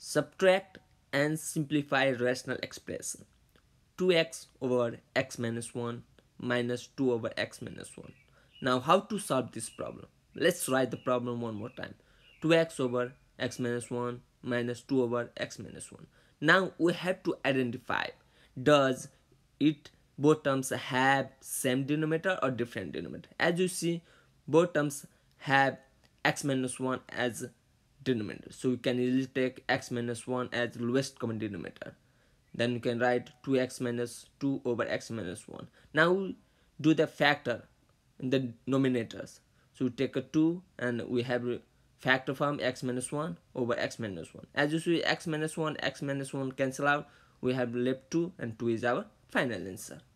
Subtract and simplify rational expression. 2x over x minus 1 minus 2 over x minus 1. Now how to solve this problem? Let's write the problem one more time. 2x over x minus 1 minus 2 over x minus 1. Now we have to identify, does it both terms have same denominator or different denominator? As you see, both terms have x minus 1 as denominator, so we can easily take x minus 1 as the lowest common denominator. Then you can write 2x minus 2 over x minus 1. Now we do the factor in the denominators. So we take a 2 and we have a factor form x minus 1 over x minus 1. As you see, x minus 1 cancel out. We have left 2 and 2 is our final answer.